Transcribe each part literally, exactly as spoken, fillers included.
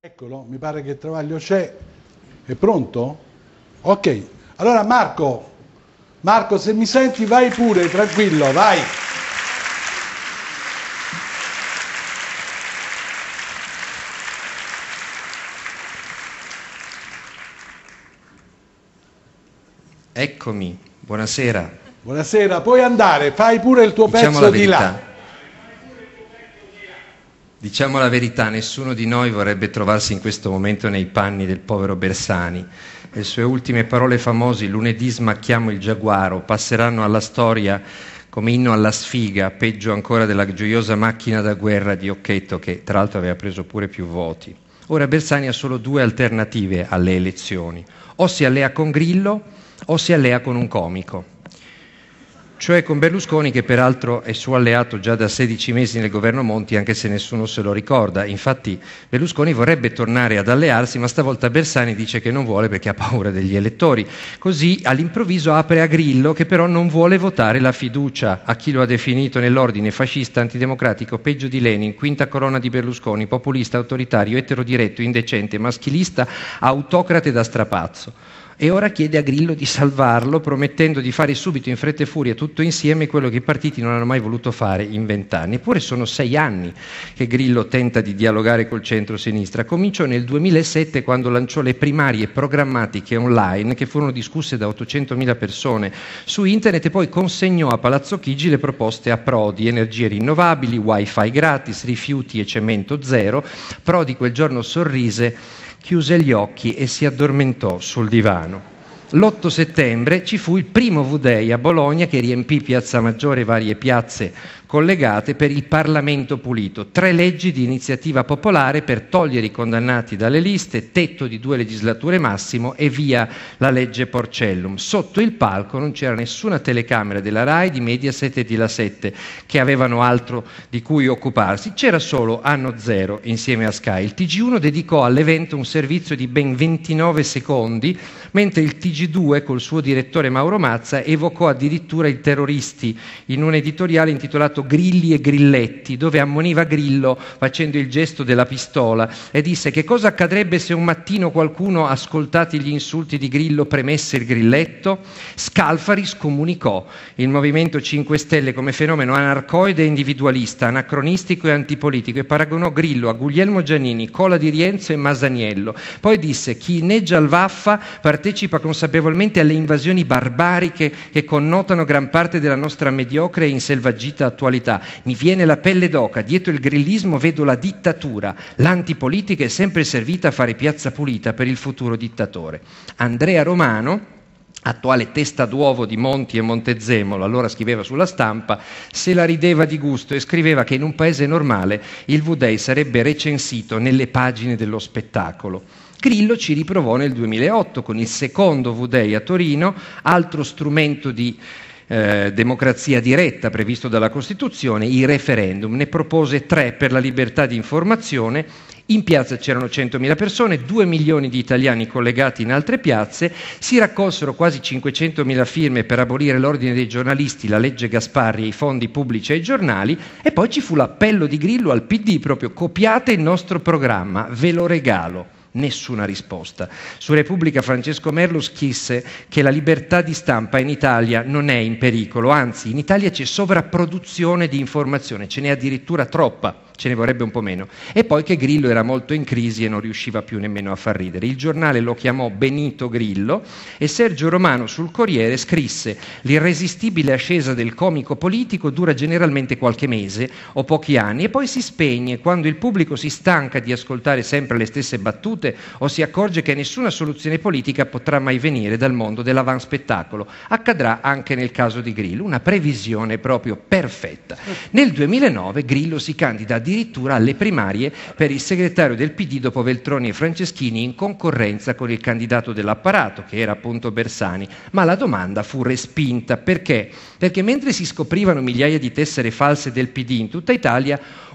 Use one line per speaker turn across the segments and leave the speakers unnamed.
Eccolo, mi pare che il Travaglio c'è. È pronto? Ok. Allora Marco, Marco, se mi senti vai pure, tranquillo, vai.
Eccomi, buonasera.
Buonasera, puoi andare, fai pure il tuo
Diciamo
pezzo di là.
Diciamo la verità, nessuno di noi vorrebbe trovarsi in questo momento nei panni del povero Bersani. Le sue ultime parole famose, lunedì smacchiamo il giaguaro, passeranno alla storia come inno alla sfiga, peggio ancora della gioiosa macchina da guerra di Occhetto, che tra l'altro aveva preso pure più voti. Ora Bersani ha solo due alternative alle elezioni: o si allea con Grillo o si allea con un comico. Cioè con Berlusconi, che peraltro è suo alleato già da sedici mesi nel governo Monti, anche se nessuno se lo ricorda. Infatti Berlusconi vorrebbe tornare ad allearsi, ma stavolta Bersani dice che non vuole perché ha paura degli elettori. Così all'improvviso apre a Grillo, che però non vuole votare la fiducia a chi lo ha definito nell'ordine fascista, antidemocratico, peggio di Lenin, quinta colonna di Berlusconi, populista, autoritario, eterodiretto, indecente, maschilista, autocrate da strapazzo. E ora chiede a Grillo di salvarlo, promettendo di fare subito in fretta e furia tutto insieme quello che i partiti non hanno mai voluto fare in vent'anni. Eppure sono sei anni che Grillo tenta di dialogare col centro-sinistra. Cominciò nel duemilasette, quando lanciò le primarie programmatiche online che furono discusse da ottocentomila persone su internet, e poi consegnò a Palazzo Chigi le proposte a Prodi: energie rinnovabili, wifi gratis, rifiuti e cemento zero. Prodi quel giorno sorrise, chiuse gli occhi e si addormentò sul divano. L'otto settembre ci fu il primo V-Day a Bologna, che riempì Piazza Maggiore e varie piazze collegate per il Parlamento pulito. Tre leggi di iniziativa popolare per togliere i condannati dalle liste, tetto di due legislature massimo e via la legge Porcellum. Sotto il palco non c'era nessuna telecamera della Rai, di Mediaset e di La sette, che avevano altro di cui occuparsi. C'era solo Anno Zero insieme a Sky. Il T G uno dedicò all'evento un servizio di ben ventinove secondi, mentre il T G due, col suo direttore Mauro Mazza, evocò addirittura i terroristi in un editoriale intitolato Grilli e Grilletti, dove ammoniva Grillo facendo il gesto della pistola e disse: che cosa accadrebbe se un mattino qualcuno, ascoltati gli insulti di Grillo, premesse il grilletto? Scalfari comunicò il Movimento cinque Stelle come fenomeno anarcoide e individualista, anacronistico e antipolitico, e paragonò Grillo a Guglielmo Giannini, Cola di Rienzo e Masaniello. Poi disse: chi inneggia al Vaffa partecipa consapevolmente alle invasioni barbariche che connotano gran parte della nostra mediocre e inselvagita attualità. Mi viene la pelle d'oca, dietro il grillismo vedo la dittatura, l'antipolitica è sempre servita a fare piazza pulita per il futuro dittatore. Andrea Romano, attuale testa d'uovo di Monti e Montezemolo, allora scriveva sulla Stampa, se la rideva di gusto e scriveva che in un paese normale il V-Day sarebbe recensito nelle pagine dello spettacolo. Grillo ci riprovò nel duemilaotto con il secondo V-Day a Torino, altro strumento di Eh, democrazia diretta previsto dalla Costituzione, i referendum. Ne propose tre per la libertà di informazione. In piazza c'erano centomila persone, due milioni di italiani collegati in altre piazze, si raccolsero quasi cinquecentomila firme per abolire l'ordine dei giornalisti, la legge Gasparri e i fondi pubblici ai giornali, e poi ci fu l'appello di Grillo al P D, proprio: copiate il nostro programma, ve lo regalo. Nessuna risposta. Su Repubblica Francesco Merlo scrisse che la libertà di stampa in Italia non è in pericolo, anzi in Italia c'è sovrapproduzione di informazione, ce n'è addirittura troppa, ce ne vorrebbe un po' meno. E poi che Grillo era molto in crisi e non riusciva più nemmeno a far ridere. Il giornale lo chiamò Benito Grillo e Sergio Romano sul Corriere scrisse: l'irresistibile ascesa del comico politico dura generalmente qualche mese o pochi anni e poi si spegne quando il pubblico si stanca di ascoltare sempre le stesse battute o si accorge che nessuna soluzione politica potrà mai venire dal mondo dell'avanspettacolo. Accadrà anche nel caso di Grillo, una previsione proprio perfetta. Nel duemilanove Grillo si candida addirittura alle primarie per il segretario del P D dopo Veltroni e Franceschini, in concorrenza con il candidato dell'apparato, che era appunto Bersani, ma la domanda fu respinta. Perché? Perché mentre si scoprivano migliaia di tessere false del P D in tutta Italia,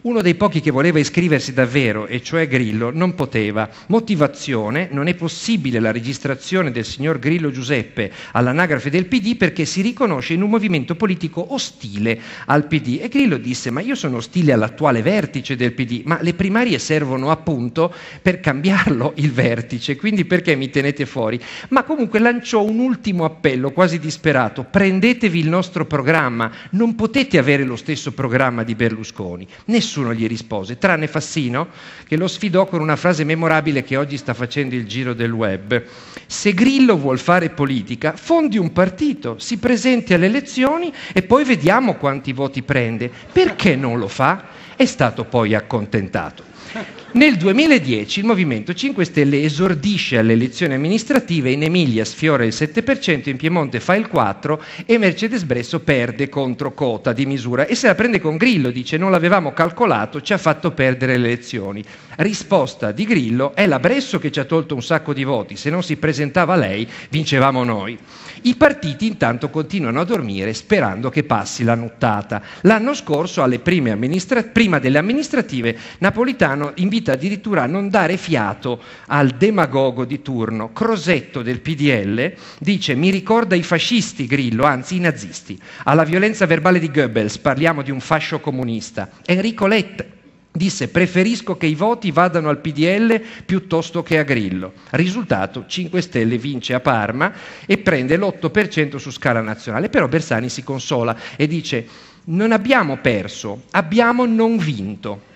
Uno dei pochi che voleva iscriversi davvero, e cioè Grillo, non poteva. Motivazione: non è possibile la registrazione del signor Grillo Giuseppe all'anagrafe del P D perché si riconosce in un movimento politico ostile al P D. E Grillo disse: ma io sono ostile all'attuale vertice del P D, ma le primarie servono appunto per cambiarlo il vertice, quindi perché mi tenete fuori? Ma comunque lanciò un ultimo appello quasi disperato: prendetevi il nostro programma, non potete avere lo stesso programma di Berlusconi. Nessuno gli rispose, tranne Fassino, che lo sfidò con una frase memorabile che oggi sta facendo il giro del web: se Grillo vuol fare politica, fondi un partito, si presenti alle elezioni e poi vediamo quanti voti prende. Perché non lo fa? È stato poi accontentato. Nel duemiladieci il Movimento cinque Stelle esordisce alle elezioni amministrative, in Emilia sfiora il sette per cento, in Piemonte fa il quattro per cento e Mercedes Bresso perde contro Cota di misura e se la prende con Grillo, dice: non l'avevamo calcolato, ci ha fatto perdere le elezioni. Risposta di Grillo: è la Bresso che ci ha tolto un sacco di voti, se non si presentava lei vincevamo noi. I partiti intanto continuano a dormire sperando che passi la nottata. L'anno scorso, alle prime amministra- prima delle amministrative, Napolitano invita addirittura a non dare fiato al demagogo di turno. Crosetto del P D L dice: mi ricorda i fascisti Grillo, anzi i nazisti. Alla violenza verbale di Goebbels parliamo di un fascio comunista. Enrico Letta disse: preferisco che i voti vadano al P D L piuttosto che a Grillo. Risultato: cinque Stelle vince a Parma e prende l'otto per cento su scala nazionale. Però Bersani si consola e dice: non abbiamo perso, abbiamo non vinto.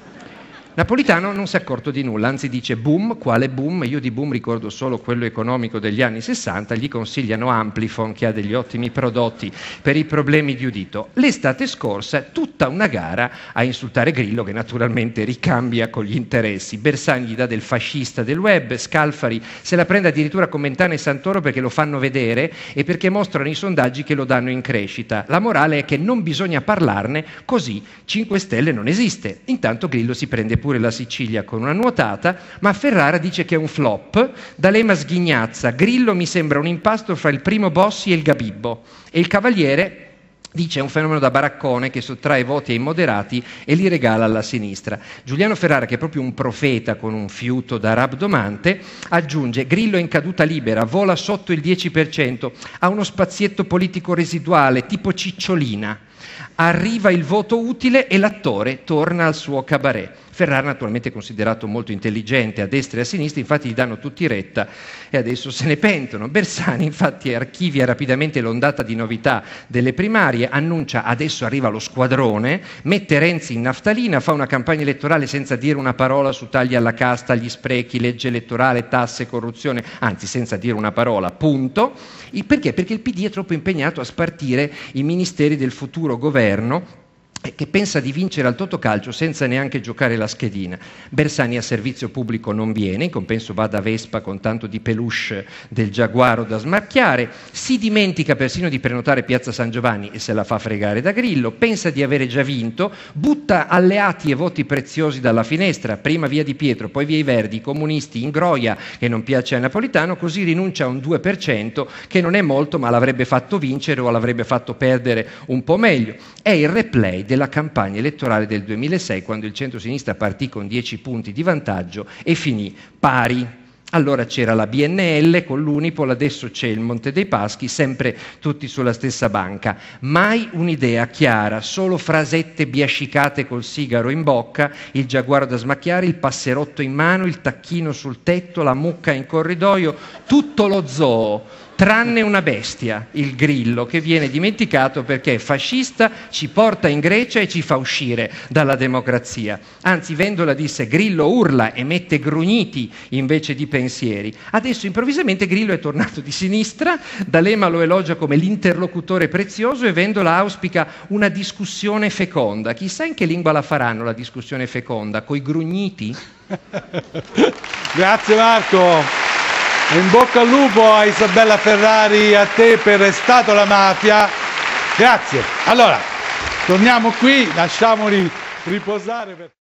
Napolitano non si è accorto di nulla, anzi dice: boom, quale boom? Io di boom ricordo solo quello economico degli anni sessanta, gli consigliano Amplifon che ha degli ottimi prodotti per i problemi di udito. L'estate scorsa tutta una gara a insultare Grillo, che naturalmente ricambia con gli interessi. Bersani gli dà del fascista del web, Scalfari se la prende addirittura con Mentana e Santoro perché lo fanno vedere e perché mostrano i sondaggi che lo danno in crescita. La morale è che non bisogna parlarne, così cinque Stelle non esiste. Intanto Grillo si prende pure la Sicilia con una nuotata, ma Ferrara dice che è un flop. D'Alema sghignazza: Grillo mi sembra un impasto fra il primo Bossi e il Gabibbo. E il Cavaliere dice: è un fenomeno da baraccone che sottrae voti ai moderati e li regala alla sinistra. Giuliano Ferrara, che è proprio un profeta con un fiuto da rabdomante, aggiunge: Grillo è in caduta libera, vola sotto il dieci per cento, ha uno spazietto politico residuale tipo Cicciolina. Arriva il voto utile e l'attore torna al suo cabaret. Ferrara naturalmente è considerato molto intelligente a destra e a sinistra, infatti gli danno tutti retta e adesso se ne pentono. Bersani infatti archivia rapidamente l'ondata di novità delle primarie, annuncia: adesso arriva lo squadrone, mette Renzi in naftalina, fa una campagna elettorale senza dire una parola su tagli alla casta, gli sprechi, legge elettorale, tasse, corruzione, anzi senza dire una parola, punto. Il perché? Perché il P D è troppo impegnato a spartire i ministeri del futuro governo, che pensa di vincere al Totocalcio senza neanche giocare la schedina. Bersani a servizio pubblico non viene, in compenso va da Vespa con tanto di peluche del giaguaro da smacchiare, si dimentica persino di prenotare Piazza San Giovanni e se la fa fregare da Grillo, pensa di avere già vinto, butta alleati e voti preziosi dalla finestra, prima via Di Pietro, poi via i Verdi, i comunisti, Ingroia che non piace a Napolitano, così rinuncia a un due per cento che non è molto ma l'avrebbe fatto vincere o l'avrebbe fatto perdere un po' meglio. È il replay della campagna elettorale del duemilasei, quando il centro-sinistra partì con dieci punti di vantaggio e finì pari. Allora c'era la B N L con l'Unipol, adesso c'è il Monte dei Paschi, sempre tutti sulla stessa banca. Mai un'idea chiara, solo frasette biascicate col sigaro in bocca, il giaguaro da smacchiare, il passerotto in mano, il tacchino sul tetto, la mucca in corridoio, tutto lo zoo. Tranne una bestia, il Grillo, che viene dimenticato perché è fascista, ci porta in Grecia e ci fa uscire dalla democrazia. Anzi, Vendola disse: Grillo urla e mette grugniti invece di pensieri. Adesso improvvisamente Grillo è tornato di sinistra, D'Alema lo elogia come l'interlocutore prezioso e Vendola auspica una discussione feconda. Chissà in che lingua la faranno la discussione feconda, coi grugniti?
Grazie Marco. In bocca al lupo a Isabella Ferrari, a te per È stato la mafia. Grazie. Allora, torniamo qui, lasciamoli riposare. Per...